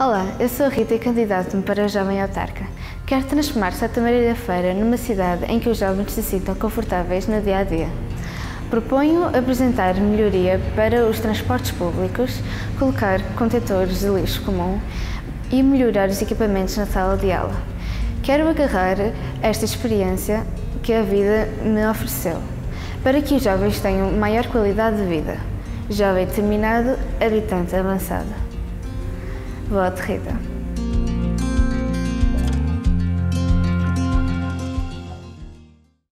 Olá, eu sou a Rita e candidato-me para Jovem Autarca. Quero transformar Santa Maria da Feira numa cidade em que os jovens se sintam confortáveis no dia-a-dia. Proponho apresentar melhoria para os transportes públicos, colocar contentores de lixo comum e melhorar os equipamentos na sala de aula. Quero agarrar esta experiência que a vida me ofereceu, para que os jovens tenham maior qualidade de vida. Jovem determinado, habitante avançado. Voto Rita.